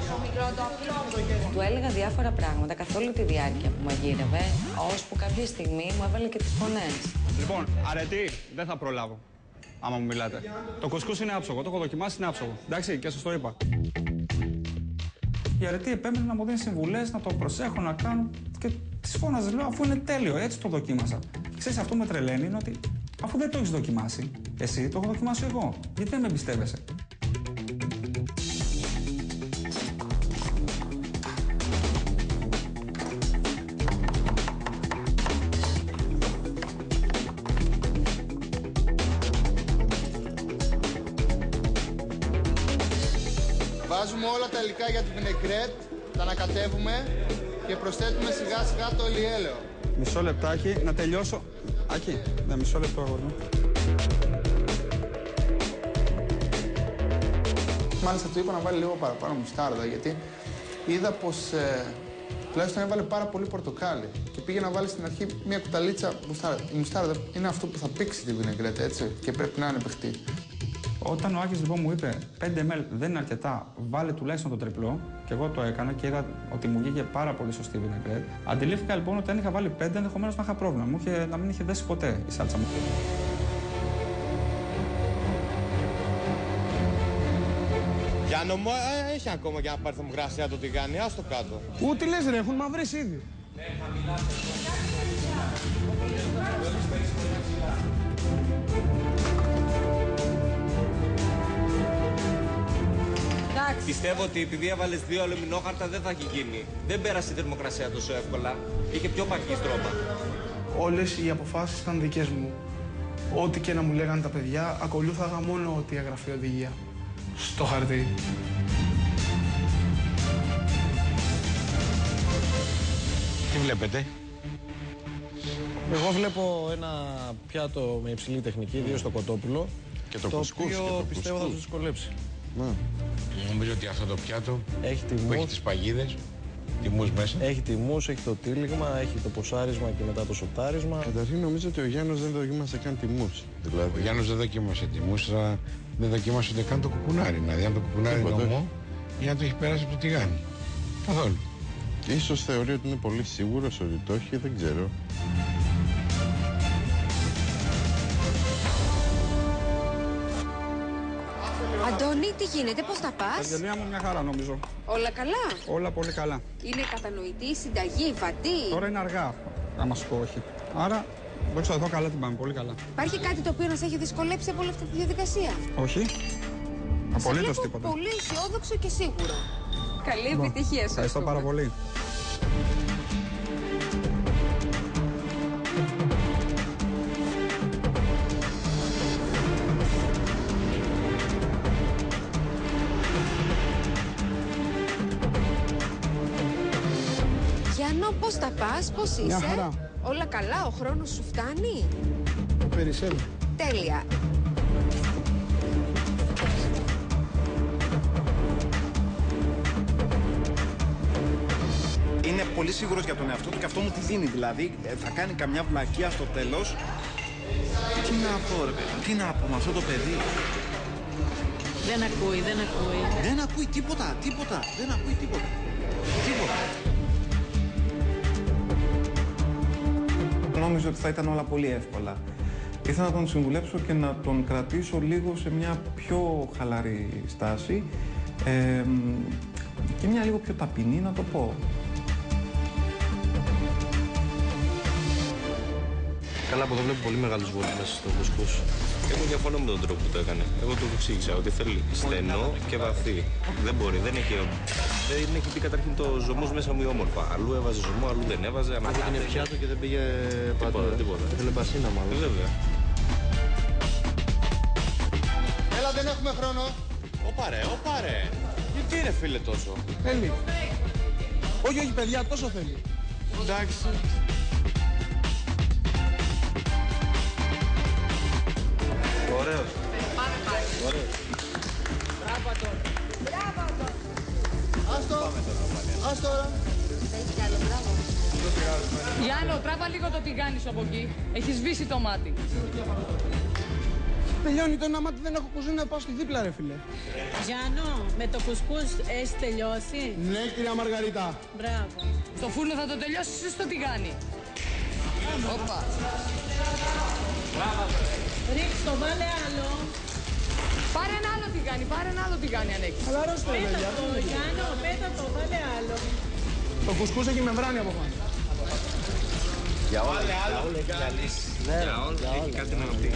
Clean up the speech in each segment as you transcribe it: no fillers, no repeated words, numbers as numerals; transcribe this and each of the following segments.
Του έλεγα διάφορα πράγματα καθ' όλη τη διάρκεια που μαγείρευε, ώσπου κάποια στιγμή μου έβαλε και τις φωνές. Λοιπόν, αρετή, δεν θα προλάβω, άμα μου μιλάτε. Το κουσκούς είναι άψογο, το έχω δοκιμάσει, είναι άψογο. Εντάξει, και σας το είπα. Η αρετή επέμενε να μου δίνει συμβουλές, να το προσέχω, να κάνω. Και τις φώναζε, λέω, αφού είναι τέλειο, έτσι το δοκίμασα. Και ξέρεις, αυτό με τρελαίνει είναι ότι αφού δεν το έχεις δοκιμάσει, εσύ το έχω δοκιμάσει εγώ. Γιατί δεν με εμπιστεύεσαι. Βάζουμε όλα τα υλικά για την βινεγκρέτ, τα ανακατεύουμε και προσθέτουμε σιγά σιγά το ολιέλαιο. Μισό λεπτάκι να τελειώσω. Άκη, ναι, μισό λεπτό αγόρι μου. Μάλιστα του είπα να βάλει λίγο παραπάνω μουστάρδα, γιατί είδα πως τουλάχιστον έβαλε πάρα πολύ πορτοκάλι και πήγε να βάλει στην αρχή μια κουταλίτσα μουστάρδα. Η μουστάρδα είναι αυτό που θα πήξει τη βινεγκρέτ, έτσι, και πρέπει να είναι παιχτή. Όταν ο Άκης λοιπόν μου είπε 5 ml δεν είναι αρκετά, βάλε τουλάχιστον το τριπλό, και εγώ το έκανα και είδα ότι μου βγήκε πάρα πολύ σωστή βινεγκρέτ. Αντιλήφθηκα λοιπόν ότι αν είχα βάλει 5 ενδεχομένως να είχα πρόβλημα. Να μην είχε δέσει ποτέ η σάλτσα μου. Γιάννο μου, έχει ακόμα για να πάρει θερμοκρασία το τηγάνι, άστο κάτω. Ούτε λες ρε, έχουν μαυρίσει ήδη. Πιστεύω ότι επειδή έβαλες 2 αλουμινόχαρτα δεν θα έχει γίνει. Δεν πέρασε η θερμοκρασία τόσο εύκολα. Είχε πιο παχύ στρώμα. Όλες οι αποφάσεις ήταν δικές μου. Ό,τι και να μου λέγανε τα παιδιά, ακολούθαγα μόνο ό,τι έγραφε η οδηγία. Στο χαρτί. Τι βλέπετε? Εγώ βλέπω ένα πιάτο με υψηλή τεχνική, ιδίως στο κοτόπουλο. Και το κουσκούς. Το οποίο πιστεύω θα τους δυσκολέψει. Νομίζω ότι αυτό το πιάτο έχει που έχει τις παγίδες, τιμούς μέσα. Έχει τιμούς, έχει το τύλιγμα, έχει το ποσάρισμα και μετά το σοτάρισμα. Καταρχήν νομίζω ότι ο Γιάννος δεν δοκίμασε καν τιμούς. Δηλαδή. Ο Γιάννος δεν δοκίμασε τιμούς, δεν δοκίμασε ούτε καν το κουκουνάρι. Δηλαδή αν το κουκουνάρι είναι ομό ή αν το έχει περάσει από το τηγάνι. Καθόλου. Ίσως θεωρεί ότι είναι πολύ σίγουρος ότι το έχει, δεν ξέρω. Αντώνη, τι γίνεται, πώς τα πας? Αγγελία μου, μια χαρά νομίζω. Όλα καλά? Όλα πολύ καλά. Είναι κατανοητή, συνταγή, βατή? Τώρα είναι αργά, άμα σου πω όχι. Άρα, δόξα τω Θεώ, καλά την πάμε, πολύ καλά. Υπάρχει κάτι το οποίο να σε έχει δυσκολέψει από όλη αυτή τη διαδικασία? Όχι. Απολύτως τίποτα. Πολύ αισιόδοξο και σίγουρο. Καλή επιτυχία σας. Ευχαριστώ πάρα πολύ. Γιάννο, πώς τα πας, πώς είσαι? Μια χαρά. Όλα καλά, ο χρόνος σου φτάνει? Περισσεύει. Τέλεια. Είναι πολύ σίγουρος για τον εαυτό του και αυτό μου τη δίνει. Δηλαδή, θα κάνει καμιά βλακεία στο τέλος. Τι να πω, ρε παιδί, τι να πω με αυτό το παιδί. Δεν ακούει, δεν ακούει. Δεν ακούει τίποτα, τίποτα. Δεν ακούει τίποτα. Τίποτα. Νόμιζα ότι θα ήταν όλα πολύ εύκολα. Ήθελα να τον συμβουλέψω και να τον κρατήσω λίγο σε μια πιο χαλαρή στάση και μια λίγο πιο ταπεινή, να το πω. Καλά, από εδώ βλέπω πολύ μεγάλους βόλους μέσα στο κουσκούς. Εγώ διαφωνώ με τον τρόπο που το έκανε. Εγώ του εξήγησα ότι θέλει στενό και βαθύ. Δεν μπορεί, δεν έχει πει καταρχήν το ζωμός μέσα μου όμορφα. Αλλού έβαζε ζωμό, αλλού δεν έβαζε. Αυτό είναι πιάτο και δεν πήγε παντού. Τίποτα. Ήθελε μπασίνα μάλλον. Βέβαια. Έλα, δεν έχουμε χρόνο. Όπα ρε. Γιατί ρε φίλε τόσο? Θέλει. Όχι, όχι παιδιά, τόσο θέλει. Εντάξει. Ωραίος. Ωραίος. Μπράβο, Αντώνη. Μπράβο, Αντώνη. Άστο. Άστο τώρα. Θέλεις κι άλλο, μπράβο. Γιάννο, τράβα λίγο το τηγάνι σου από εκεί. Έχει σβήσει το μάτι. τελειώνει το ένα μάτι, δεν έχω κουζίνα, πάω στη δίπλα ρε φίλε. Γιάννο, με το κουσκούς έχει τελειώσει? Ναι κυρία Μαργαρίτα. Μπράβο. Το φούρνο θα το τελειώσεις ή στο τηγάνι? Όπα. Ρίξ' το, βάλε άλλο. Πάρε ένα άλλο τηγάνι αν έχεις. Αλλά ρώστε ρε παιδιά. Πέτα το, Γιάννο, πέτα το, βάλε άλλο. Το κουσκούς έχει μεμβράνη από πάνω. Για όλα έχει μια λύση. Για όλα έχει κάτι να πει.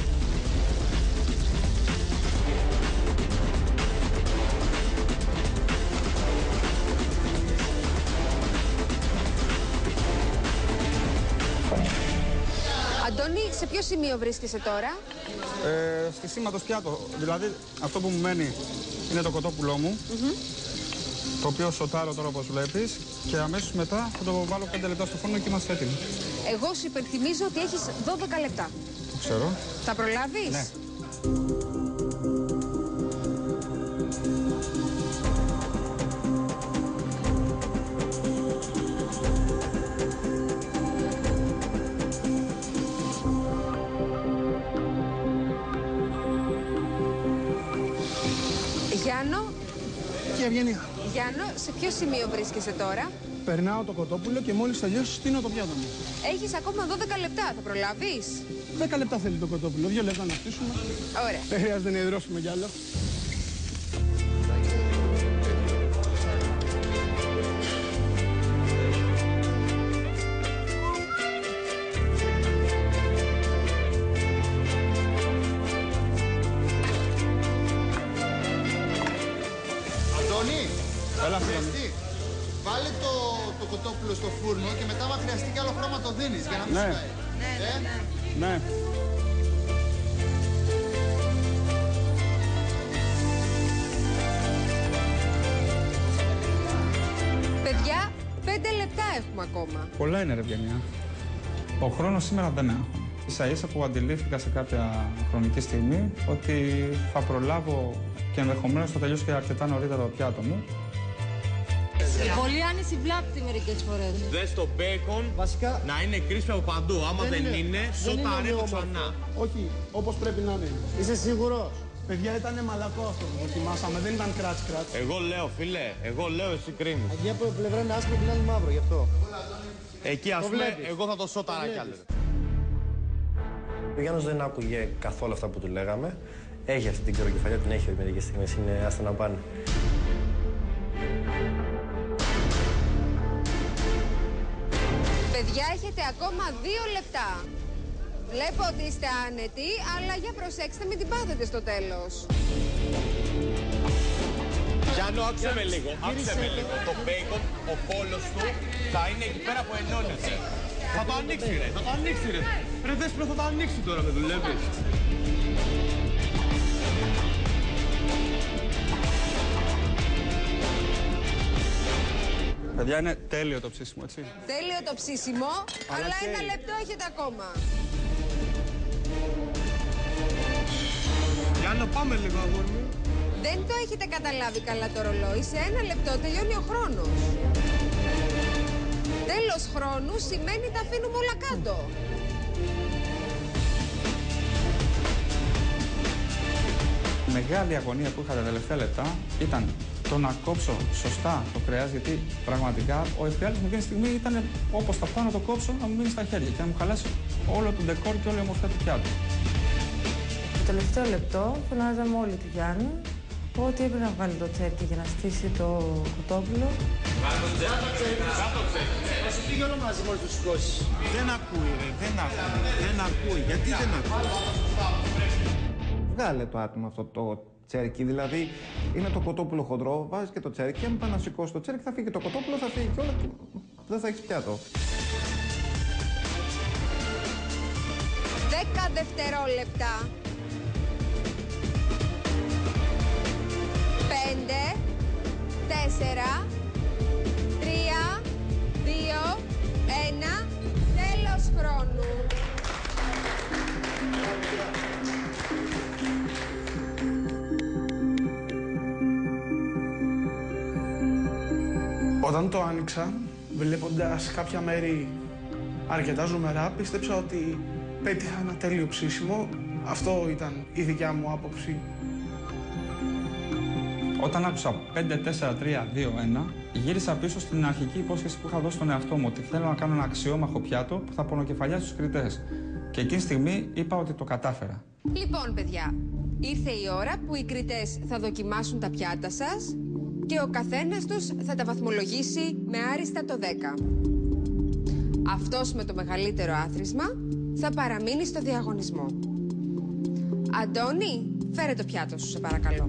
Αντώνη, σε ποιο σημείο βρίσκεσαι τώρα? Στη σήματος πιάτο. Δηλαδή, αυτό που μου μένει είναι το κοτόπουλό μου, το οποίο σοτάρω τώρα όπως βλέπεις, και αμέσως μετά θα το βάλω 5 λεπτά στο φούρνο και είμαστε έτοιμοι. Εγώ σου υπενθυμίζω ότι έχεις 12 λεπτά. Το ξέρω. Θα προλάβεις? Ναι. Γιάννο, Και Ευγενία. Γιάννο, σε ποιο σημείο βρίσκεσαι τώρα? Περνάω το κοτόπουλο και μόλις τελειώσει στείνω το πιάτο μου. Έχεις ακόμα 12 λεπτά, θα προλάβεις? 10 λεπτά θέλει το κοτόπουλο, 2 λεπτά να στήσουμε. Ωραία. Δεν χρειάζεται να υδρώσουμε κι άλλο. Αντώνη, Έλα, χρειαστεί. Βάλε το κοτόπουλο στο φούρνο και μετά, άμα χρειαστεί κι άλλο χρώμα, το δίνεις για να μην σκάει. Ναι. Παιδιά, 5 λεπτά έχουμε ακόμα. Πολλά είναι ρε Ευγενία. Ο χρόνος σήμερα δεν έχω. Ίσα-ίσα που αντιλήφθηκα σε κάποια χρονική στιγμή ότι θα προλάβω και ενδεχομένως θα τελειώσει και αρκετά νωρίτερα το πιάτο μου. Πολύ άνεση βλάπτει μερικές φορές. Δες το μπέικον βασικά να είναι κρίσπι από παντού. Άμα δεν είναι, σοτάρε το ξανά. Όχι, όπως πρέπει να είναι. Είσαι σίγουρος? Παιδιά, ήταν μαλακό αυτό που δοκιμάσαμε, δεν ήταν κράτς. Εγώ λέω, φίλε, εσύ κρίνεις. Εκεί από πλευρά είναι άσπρο, την άλλη μαύρο, γι' αυτό. Εκεί ας πούμε, εγώ θα το σόταρα κι άλλο. Ο Γιάννος δεν άκουγε καθόλου αυτά που του λέγαμε. Έχει αυτή την κροκεφαλιά, την έχει μερικές στιγμές, είναι άστα να πάνε. Παιδιά, έχετε ακόμα 2 λεπτά. Βλέπω ότι είστε άνετοι, αλλά για προσέξτε, μην την πάθετε στο τέλος. Γιάννο, άκουσε με λίγο. Το μπέικον, ο κόλος του θα είναι εκεί πέρα που ενώνεται. Θα το ανοίξει ρε. Ρε Δέσποινα, θα το ανοίξει τώρα, με δουλεύεις. Παιδιά, είναι τέλειο το ψήσιμο, έτσι. Τέλειο το ψήσιμο, αλλά 1 λεπτό έχετε ακόμα. Γιάννο, πάμε λίγο, αγόρι μου. Δεν το έχετε καταλάβει καλά το ρολόι. Σε 1 λεπτό τελειώνει ο χρόνος. Τέλος χρόνου σημαίνει τα αφήνουμε όλα κάτω. Η μεγάλη αγωνία που είχα τα τελευταία λεπτά ήταν το να κόψω σωστά το κρέας, γιατί πραγματικά ο εφιάλτης μου εκείνη τη στιγμή ήταν όπως θα πάω να το κόψω, να μου μείνει στα χέρια και να μου χαλάσει όλο το ντεκόρ και όλη η ομορφιά του πιάτου. Το τελευταίο λεπτό φωνάζαμε όλοι του Γιάννη ότι έπρεπε να βγάλει το τσέρκι για να στήσει το κοτόπουλο. Βάλε το τσέρκι. Θα σου πήγε όλο μαζί μόλις το σηκώσεις. Δεν ακούει ρε, δεν ακούει. Γιατί δεν ακούει? Βγάλε το άτομο αυτό το τσέρκι, δηλαδή είναι το κοτόπουλο χοντρό, βάζεις και το τσέρκι, αν πάει να σηκώσει το τσέρκι θα φύγει το κοτόπουλο, θα φύγει και όλα και δεν θα έχεις πιάτο. 10 δευτερόλεπτα. 5, 4, 3, 2, 1, τέλος χρόνου. Όταν το άνοιξα, βλέποντας κάποια μέρη αρκετά ζωμερά, πίστεψα ότι πέτυχα ένα τέλειο ψήσιμο Αυτό ήταν η δικιά μου άποψη. Όταν άκουσα 5, 4, 3, 2, 1, γύρισα πίσω στην αρχική υπόσχεση που είχα δώσει στον εαυτό μου ότι θέλω να κάνω ένα αξιόμαχο πιάτο που θα πονοκεφαλιάσει τους κριτές. Και εκείνη τη στιγμή είπα ότι το κατάφερα. Λοιπόν, παιδιά, ήρθε η ώρα που οι κριτές θα δοκιμάσουν τα πιάτα σας και ο καθένας τους θα τα βαθμολογήσει με άριστα το 10. Αυτός με το μεγαλύτερο άθροισμα θα παραμείνει στο διαγωνισμό. Αντώνη, φέρε το πιάτο σου, σε παρακαλώ.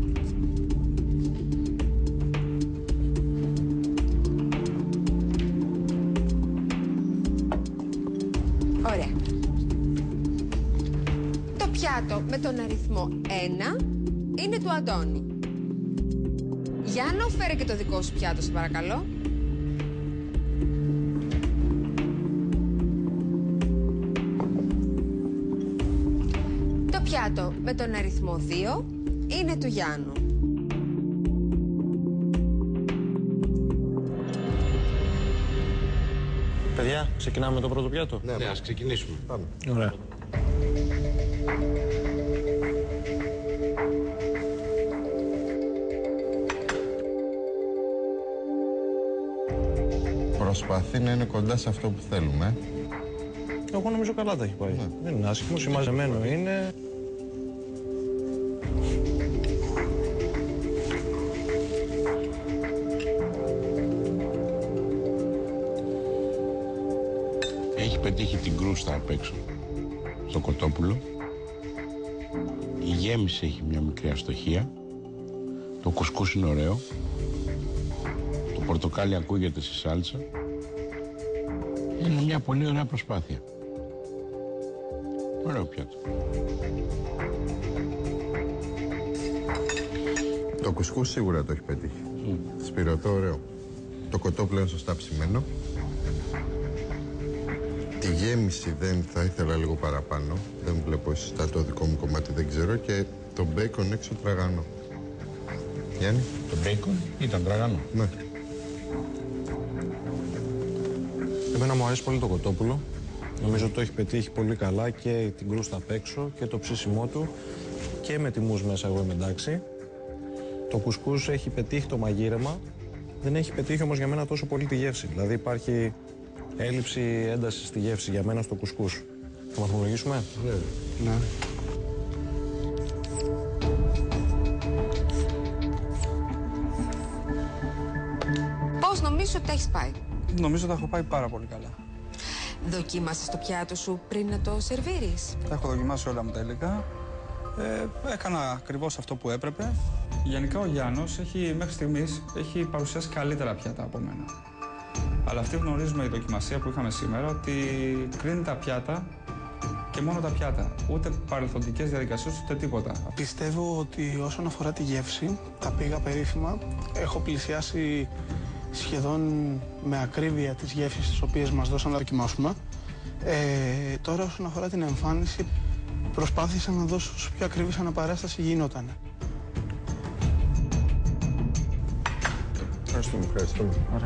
Ωραία. Το πιάτο με τον αριθμό 1 είναι του Αντώνη. Γιάννο, φέρε και το δικό σου πιάτο, σε παρακαλώ. Το πιάτο με τον αριθμό 2 είναι του Γιάννου. Παιδιά, ξεκινάμε με το πρώτο πιάτο. Ναι, ας ξεκινήσουμε. Πάμε. Ωραία. Προσπαθεί να είναι κοντά σε αυτό που θέλουμε. Εγώ νομίζω καλά τα έχει πάει. Ναι. Δεν είναι άσχημο, συμμαζεμένο είναι. Έχει πετύχει την κρούστα απ' έξω, στο κοτόπουλο. Η γέμιση έχει μια μικρή αστοχία. Το κουσκούς είναι ωραίο. Το πορτοκάλι ακούγεται στη σάλτσα. Είναι μια πολύ ωραία προσπάθεια. Ωραίο πιάτο. Το κουσκούς σίγουρα το έχει πετύχει. Σπυρωτό, ωραίο. Το κοτόπουλο είναι σωστά ψημένο. Τη γέμιση δεν θα ήθελα λίγο παραπάνω. Δεν βλέπω σωστά το δικό μου κομμάτι, δεν ξέρω. Και το μπέικον έξω τραγανό. Γιάννη. Το μπέικον ήταν τραγανό. Ναι. Εμένα μου αρέσει πολύ το κοτόπουλο. Νομίζω ότι το έχει πετύχει πολύ καλά και την κρούστα απ' έξω και το ψήσιμό του και με τιμούς μέσα, εγώ είμαι εντάξει. Το κουσκούς έχει πετύχει το μαγείρεμα, δεν έχει πετύχει όμως για μένα τόσο πολύ τη γεύση. Δηλαδή υπάρχει έλλειψη έντασης στη γεύση για μένα στο κουσκούς. Θα βαθμολογήσουμε? Ναι. Πώς νομίζεις ότι τα έχεις πάει? Νομίζω ότι τα έχω πάει πάρα πολύ καλά. Δοκίμασες το πιάτο σου πριν να το σερβίρεις? Τα έχω δοκιμάσει όλα μου τα υλικά. Έκανα ακριβώς αυτό που έπρεπε. Γενικά ο Γιάννος μέχρι στιγμής έχει παρουσιάσει καλύτερα πιάτα από μένα. Αλλά αυτή γνωρίζουμε η δοκιμασία που είχαμε σήμερα ότι κρίνει τα πιάτα και μόνο τα πιάτα. Ούτε παρελθοντικές διαδικασίες ούτε τίποτα. Πιστεύω ότι όσον αφορά τη γεύση, τα πήγα περίφημα. Έχω πλησιάσει σχεδόν με ακρίβεια τις γεύσεις τις οποίες μας δώσαν να δοκιμάσουμε. Τώρα όσον αφορά την εμφάνιση, προσπάθησα να δώσω όσο πιο ακριβής αναπαράσταση γινόταν. Ευχαριστούμε. Ωραία.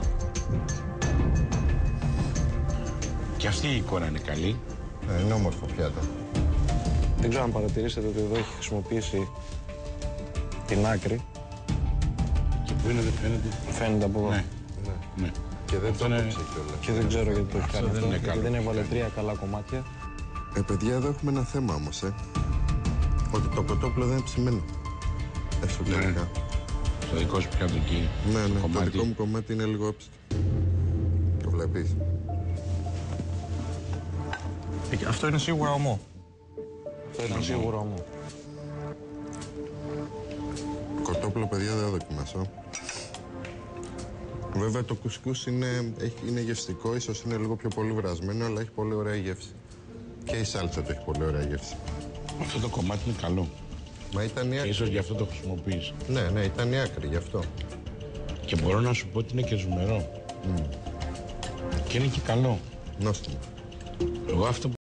Και αυτή η εικόνα είναι καλή. Είναι όμορφο πιάτο. Δεν ξέρω αν παρατηρήσετε ότι εδώ έχει χρησιμοποιήσει την άκρη. Και που είναι, δεν φαίνεται. Φαίνεται από εδώ. Ναι. Ναι. Και δεν το είναι... Και δεν ξέρω γιατί το έχει κάνει αυτό. Γιατί δεν έβαλε 3 καλά κομμάτια. Παιδιά, εδώ έχουμε ένα θέμα όμως, ότι το κοτόπουλο δεν είναι ψημένο. Εσωτερικά. Ναι. Το δικό σου πιάτο εκεί. Ναι, το δικό μου κομμάτι είναι λίγο όψιτο. Το βλέπεις. Αυτό είναι σίγουρα ομό. Αυτό είναι σίγουρα ομό. Κοτόπουλο, παιδιά, δεν θα δοκιμάσω. Βέβαια το κουσκούς είναι γευστικό, ίσως είναι λίγο πιο πολύ βρασμένο, αλλά έχει πολύ ωραία γεύση. Και η σάλτσα του έχει πολύ ωραία γεύση. Αυτό το κομμάτι είναι καλό. Μα ήταν η άκρη. Και ίσως γι' αυτό το χρησιμοποιείς. Ναι, ήταν η άκρη, γι' αυτό. Και μπορώ να σου πω ότι είναι και ζουμερό. Και είναι και καλό. Νόστιμο. Εγώ αυτό